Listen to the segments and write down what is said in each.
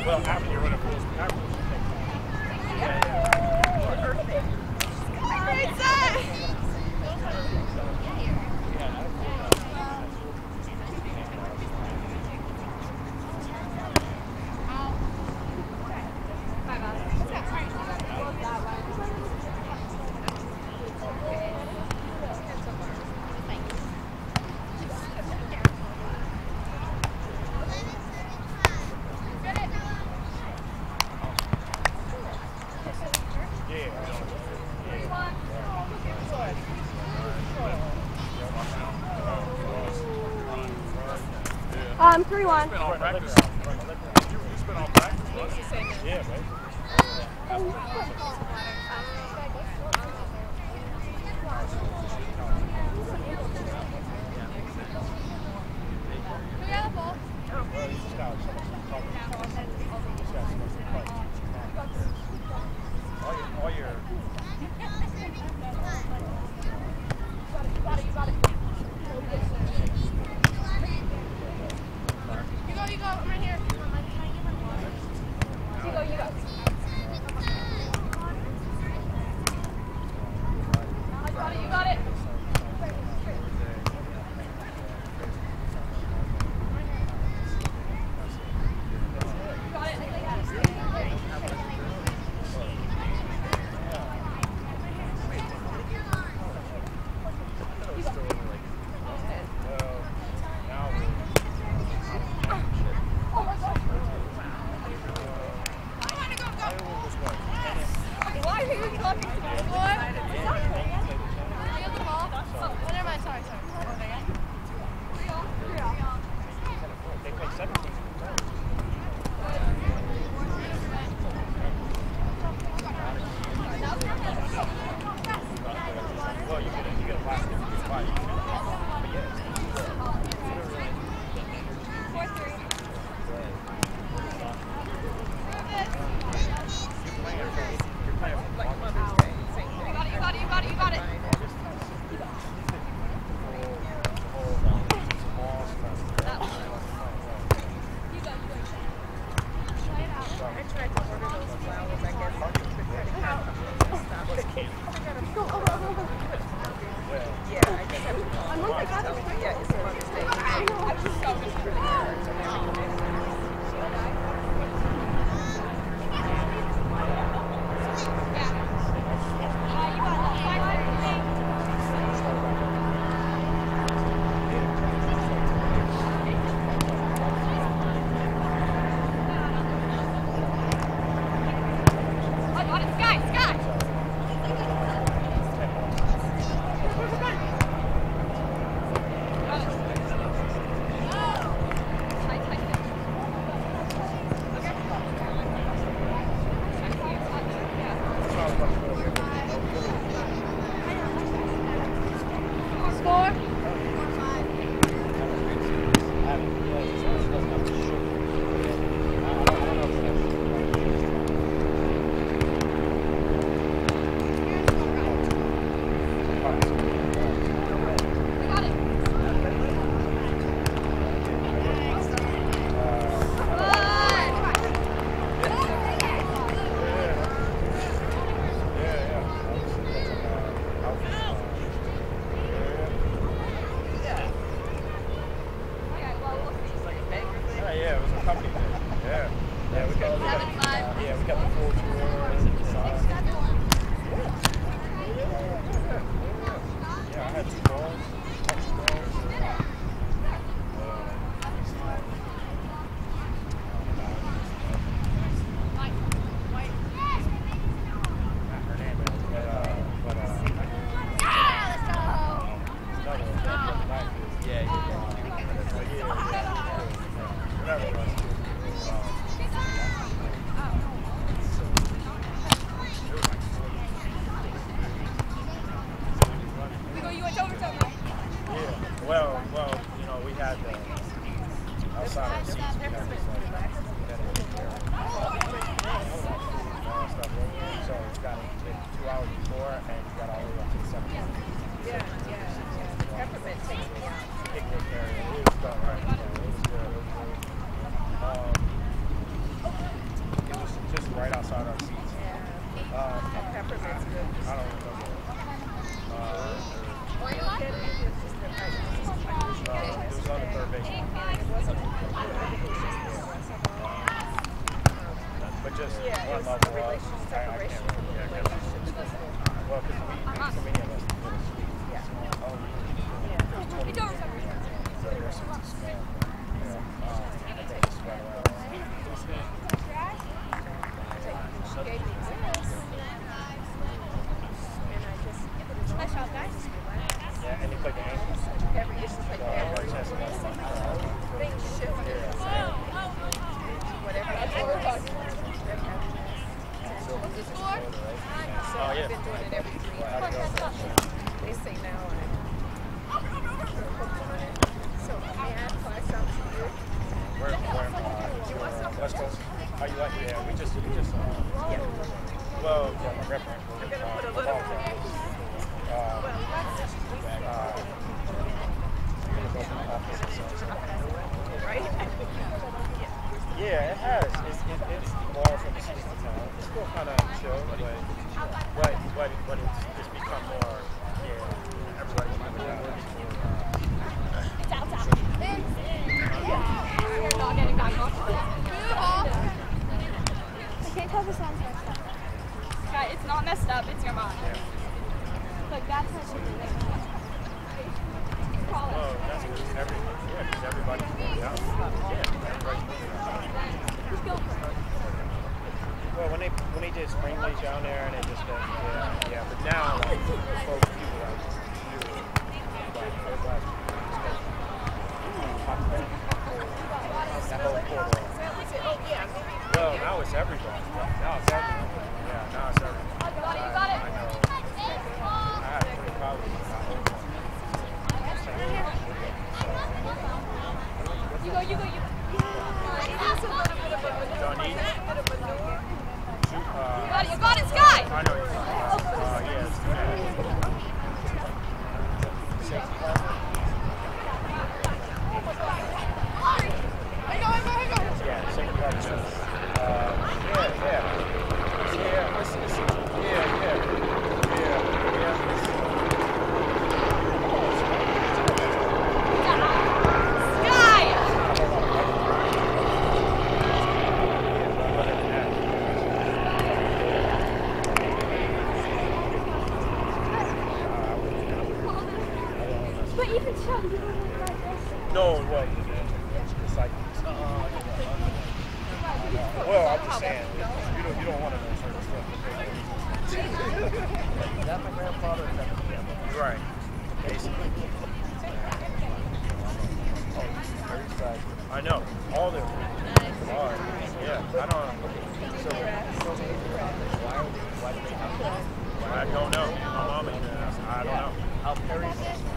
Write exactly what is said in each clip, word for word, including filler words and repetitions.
Well, after you're running full speed. After you take time. Yeah, yeah. Perfect. Great set! Um, three one. It's been all practice. It's been all practice. Yeah, baby. All your Well, well, you know, we had the outside seats. We had this, like, we had it here. So it's got to take two hours before, and you got all the way up to the seventeenth. Yeah, yeah. Peppermint takes me out. Picnic area. It was done right. Yeah, it was good. It was good. Um, just Yeah, it one was level a up. relation, I, I separation can't from really, the yeah, relationship to the whole time. well, because we, Uh-huh. so many of us did a speak. Yeah. So, oh, Yeah. You don't remember. so the rest of it's small. Yeah. Um, I think it's spread around. She gave me this, and I just put it on. Nice job, guys. Just relax. Yeah, and you put the ankle. Every, it's just like So, our every chest is like, thing shifted. Whatever I was. So oh, yeah. I've been doing it every three Well, how'd it months. go? They say now I'm hooked on it. So may I apply something to you? Where, where, uh, West Coast? How you like it? Yeah, we just, we just, uh, Yeah. well, yeah, my reference. I'm gonna put a Uh, little. uh, uh, Well, you're gonna go to the office and so, so. right? Yeah, it has. It's, it, it's evolved from city to town. It's still kind of chill, but, but, but, but it's, it's become more, yeah, everybody's moving down. It's out, out. You're not getting back off. I can't tell if the sound's messed up. Yeah, it's not messed up, it's your mind. Like, that's how it should be. Call Oh, it. that's because every, yeah, because everybody's moving out. Yeah, everybody's moving out. Who's going for it? Well, when they when they did spring leash down there and they just uh, yeah yeah, but now like folks people like you like everybody that whole corridor. Oh, yeah. Well, now it's everybody. Now it's everybody. Yeah, now it's everybody. You got it, you got it. I know. I had three colleagues in my old one. You go, you go, you go. Don't eat. Uh, You got it, you got it, Sky! I know you're talking about. Uh, yeah, it's too bad. Safety helmet. Yeah, safety helmet. Uh, yeah, yeah. Yeah, it's, it's, yeah, yeah. Yeah, yeah. But even so, you wouldn't like this. No, it wasn't. It's like, uh, well, I'm just saying, you don't, you don't want to know certain stuff. Is that my grandfather? Is that my grandfather? Right. Basically. I know. All of them. All right. Yeah. I don't. So, why are they, why do they have that? I don't know. My mom is I don't know. How Perry's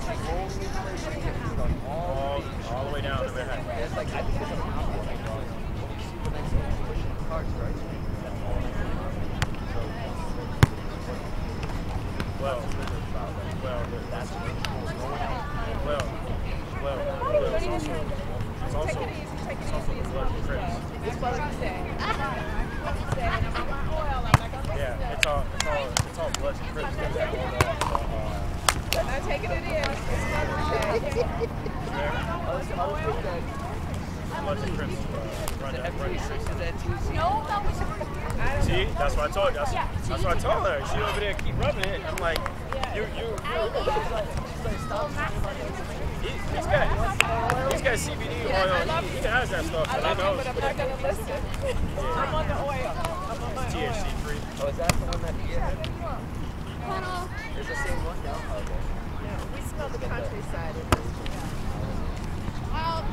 all, all the way down to Manhattan. It's like, I think it's a mountain. Like, when you see the next one pushing the carts, right? Well, well, that's well, well, well, it's also, it's also, it's also the blood of Crips. That's what I'm saying. I'm saying I'm on my oil. I'm like, I'm Yeah, it's all, it's all, it's all Bloods and Crips that got all the, uh, I'm not taking it in. It's Mother's Day. Bloods and Crips uh, run that, run the six. No, that was I don't See, know. that's what I told you. That's, that's what I told her. She over there keep rubbing it. I'm like, you, you, you. He, he's got, he's got C B D oil. He, he has that stuff. I But I love know. you, but I'm not going to listen. I'm on the oil. I'm on my T H C oil. free. Oh, is that the one that you had? Connell. It's the same one? No? Okay. We smell the countryside in this. Well,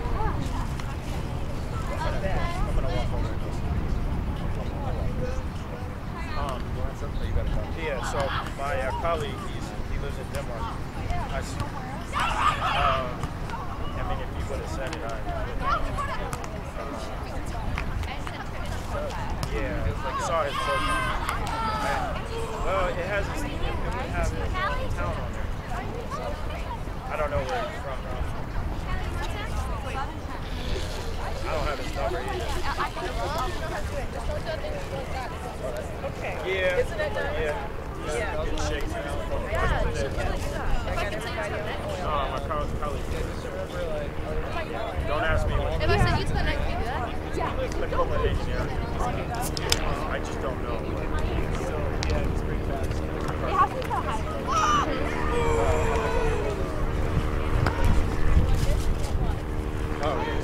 I'm gonna walk over and go. Um, Oh, you gotta come. yeah. So my uh, colleague, he's he lives in Denmark. I, s- um, I mean, if he would have said it, I. Uh, yeah, I saw his profile. I, well, it has his, it would have his uh, town on there. I don't know where he's from. Though. I don't have his number either. Okay. Yeah. Isn't it done? Yeah. Yeah. Getting shakes now. Yeah, it's good stuff. I got everybody on oil. No, my co- colleague. Don't ask me what. if I sent you to the next video, He lives in the diploma in engineering. I just don't know. So, yeah, it's pretty fast. It has to be so high. Oh, yes.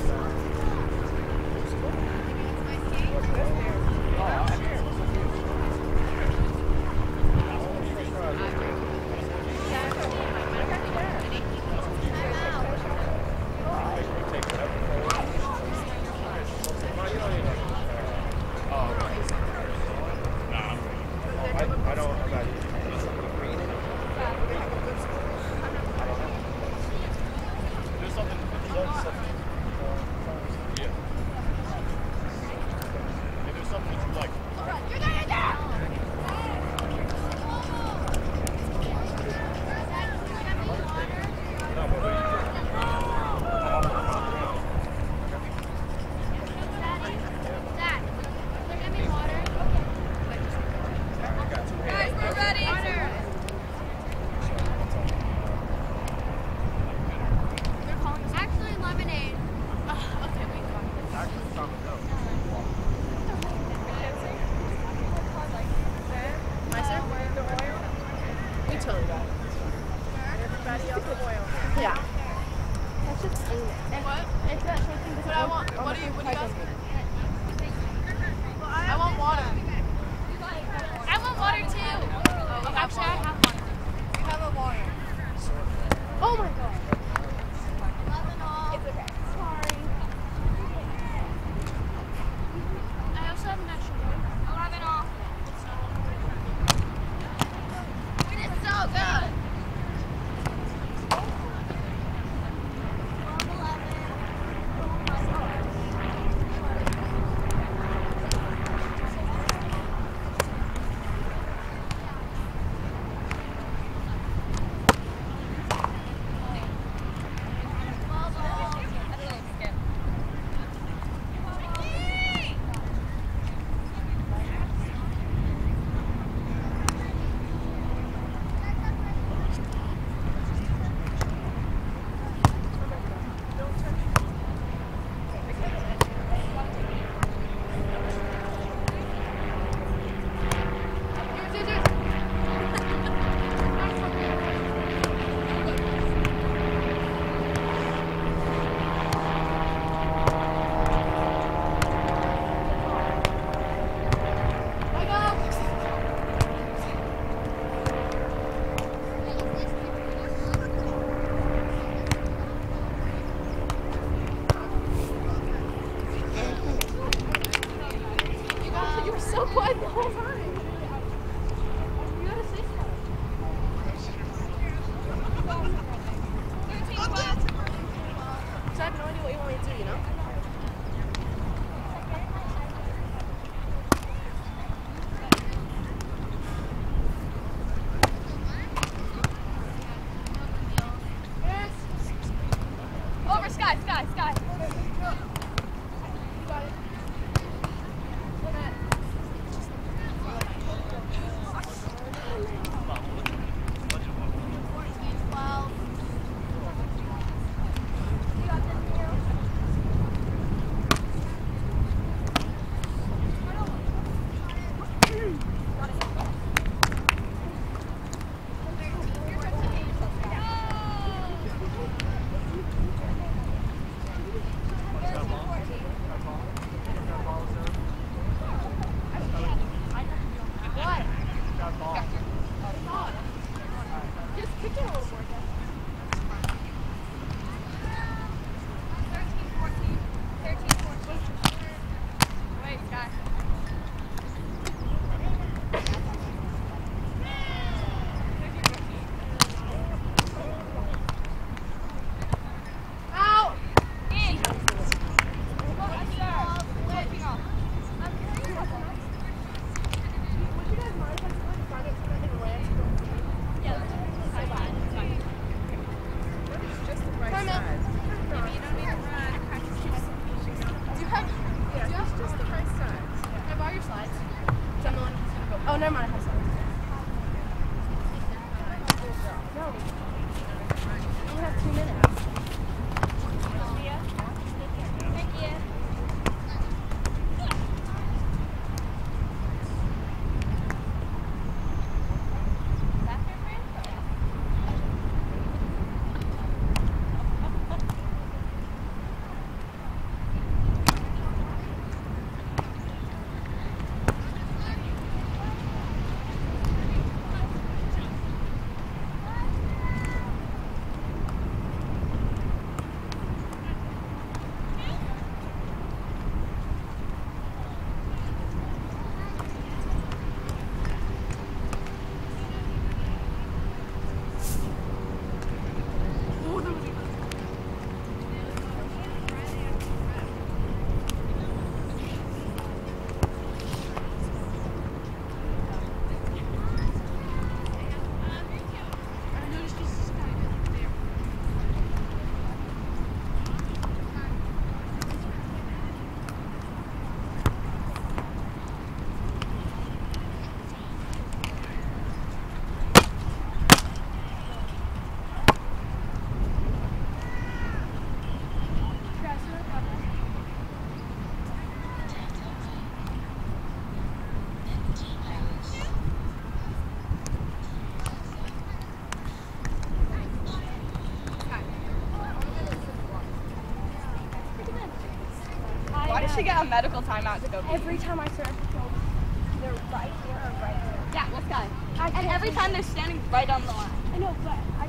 I should get a medical timeout to go pee. Every time I serve people, they're right here or right there. Yeah, this guy. I And can't every see time it. they're standing right on the line. I know, but I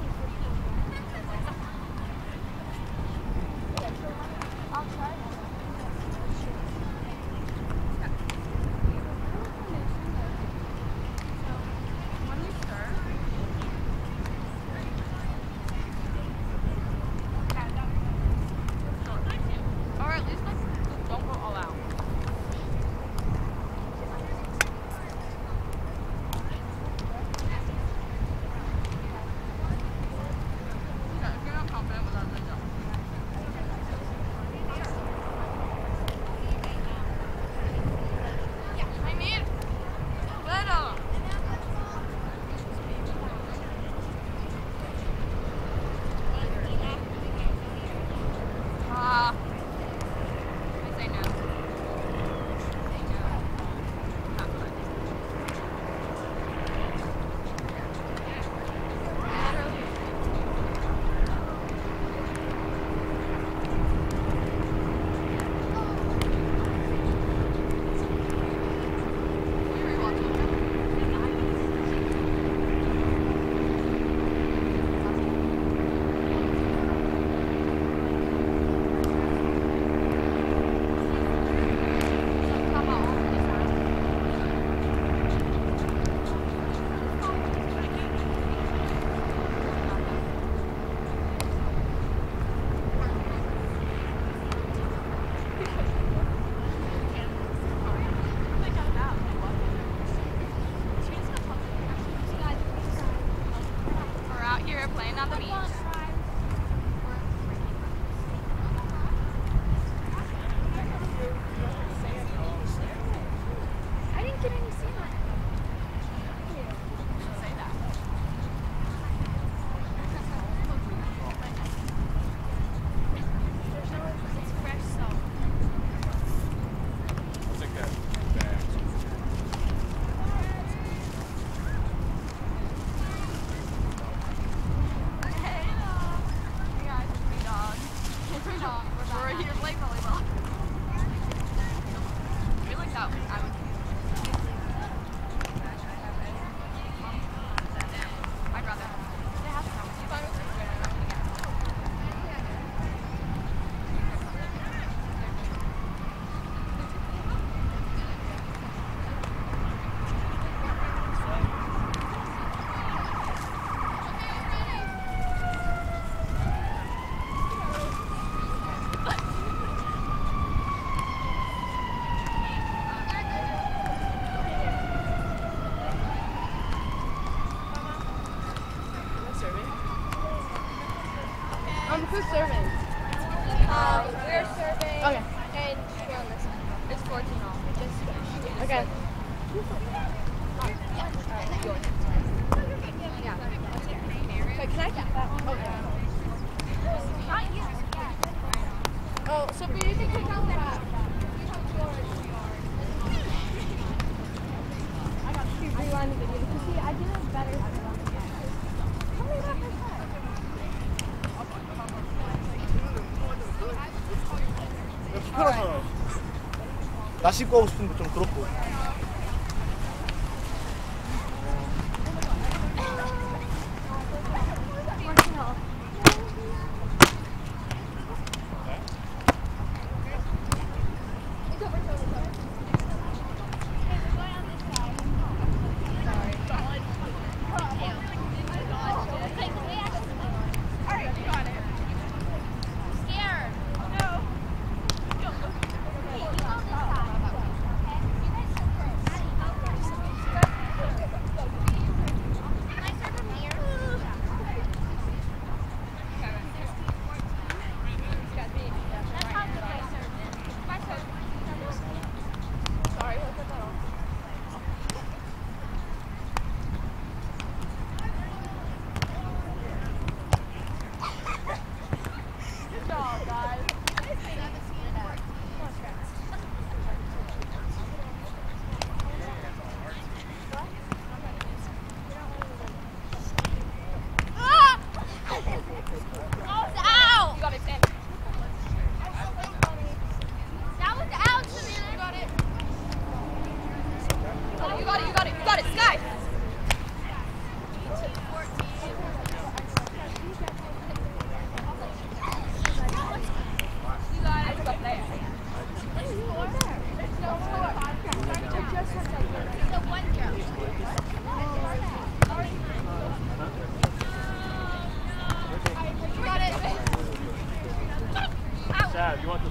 I'll try. When we start, or at least like, don't go all out. Yeah, if you're not confident with that, then don't. I need better. Ah. I say no. Say no. Not fun. We're out here playing on the beach. I didn't get any sand. Say that. It's fresh salt. I'll take that bag. Hey, dog. Hey guys, it's me, dog. It's me, dog. We're here playing volleyball. I feel like that was, I was. My brother. They have to come. You thought it was Um, who's serving? Um, we're serving. Okay. And we're on this side. It's fourteen all. Just Okay. Wait, can I keep that one? Okay. Oh, so we need to take out that. I got to rewind the video because see, I did it better. Tell me about this side. 시끄러워. 나 씻고 하고 싶은데 좀 그렇고. Scared. No.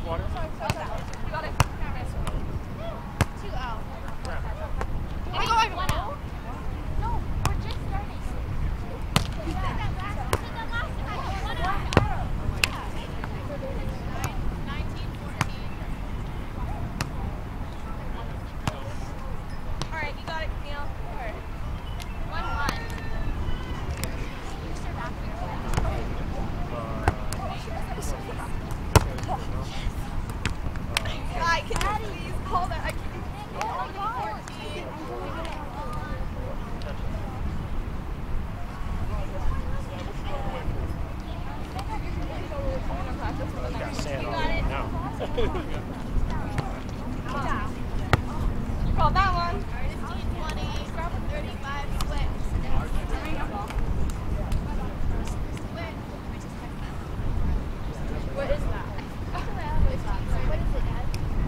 water. You got it. Two out. Did you go over one out? No, we're just starting. You said that last, you said that last time I got one out. nineteen fourteen. All right, you got it, Camille. One one. Hi, can you please hold it? I can't. Got sand on it now. You called that one. fifteen, twenty, thirty-five, split. What is that? What is it, Dad?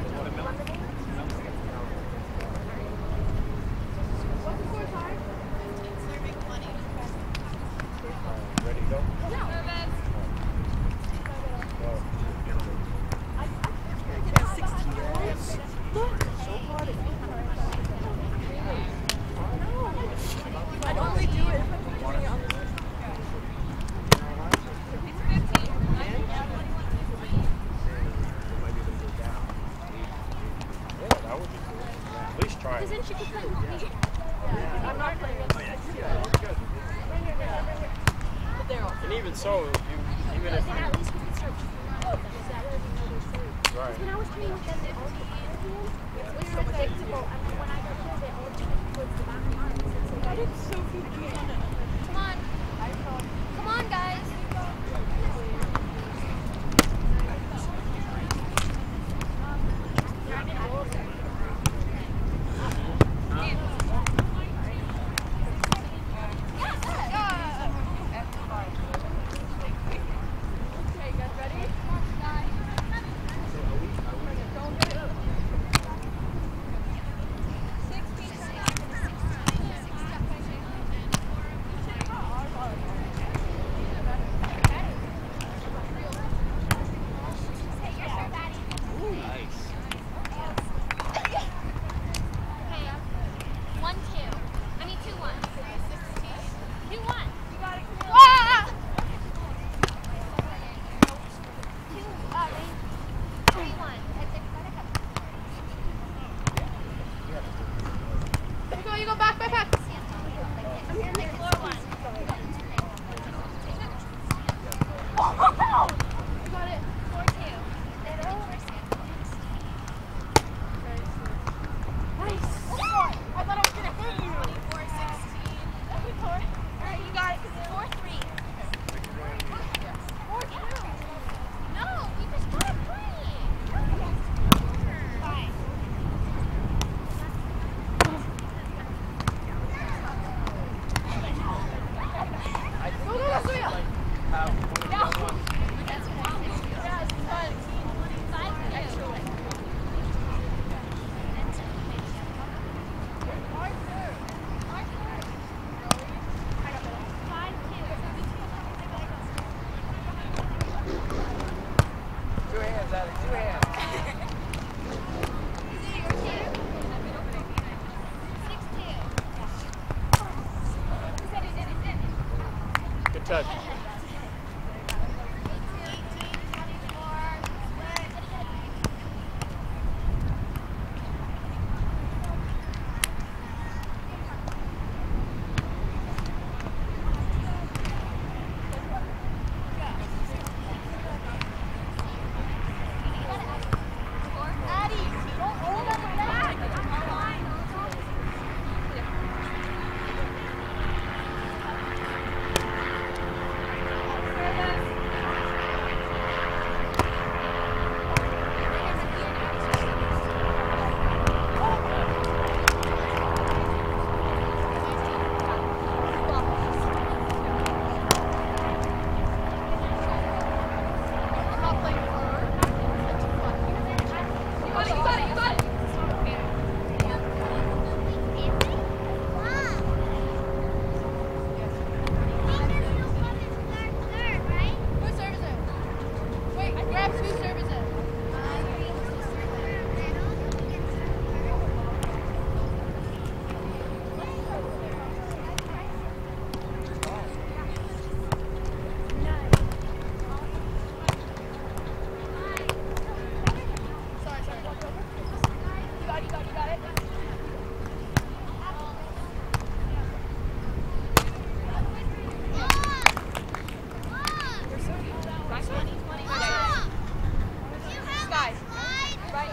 What's the score time? Serving twenty. Ready to go? Nervous. Go. I'd only do it if I'm doing it on the It's fifteen. Yeah, that would be cool. At least try it. Then she could play with me. I'm not playing with you. But they're all. And even so, you, even if At you, least we could start cheating. Because that way we know they're safe. right. When I was training with them, they all took Arabian. We were predictable. And then when I got here, they all took towards the back of mine. That is so cute. Come on. Come on, guys. Okay, guys, ready?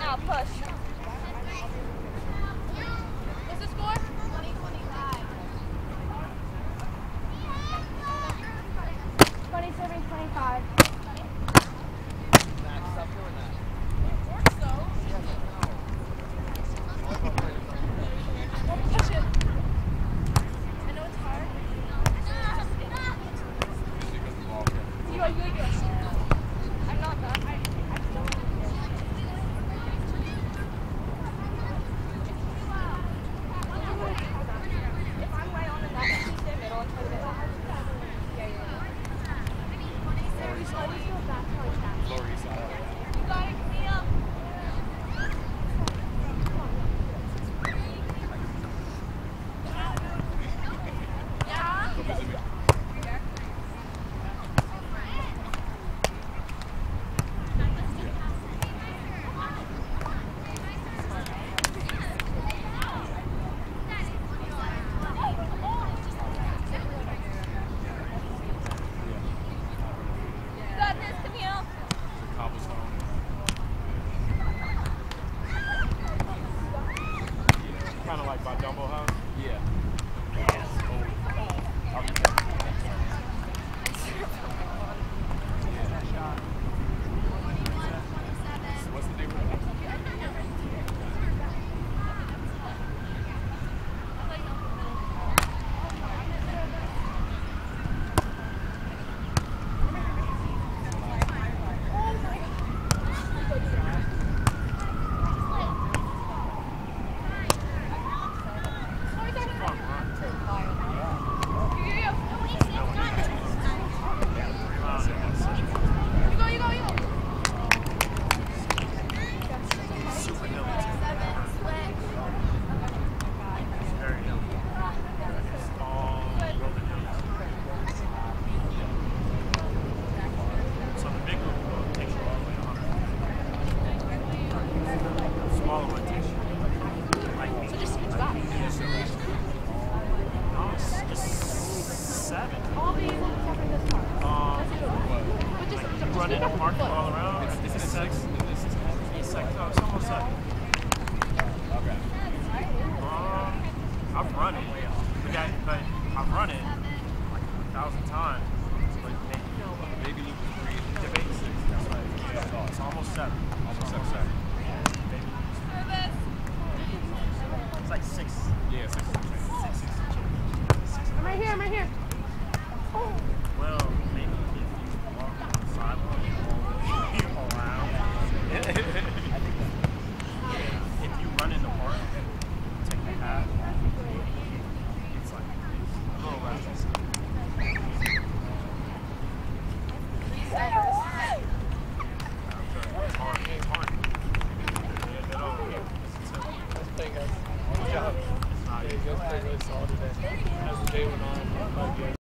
now, push. What's the score? twenty-seven twenty-five. Stop doing that. Well, push it. I know it's hard. You are good. I'm not done. I, I still if I'm right on the net, please stay middle and try to get that. Yeah, yeah. Lower East Side. You got it, Camille. Yeah. You got this, Camille. Cobblestone. Kind of like by Dumbo House? Yeah. What's the neighborhood? You go, you go, you go. Super hilly too. Very hilly. It's all rolling hills. So the big group will take you all the way on. The smaller one takes you like me. So just switch back. No, it's just seven. I'll be able to cover this part. Um, But just, like just you run pick in up the the park foot. all around. It's, it's, It's it's six. six. It's six. It's like, no, it's almost seven. Okay. Um, I've run it. But, that, but I've run it like a thousand times. But maybe, Maybe loop is three. debate six. That's right. Yeah, it's almost seven. Almost seven. seven. Maybe. Service. It's like six. Yeah, six. Six, six. I'm right here, I'm right here. Well, maybe if you walk on the sidewalk around. If you run in the park, take the path, it's like a little less. It's hard. It's hard. Yeah, get over it. Thank you guys. Good job. It's not easy. You guys played really solid today. As the day went on,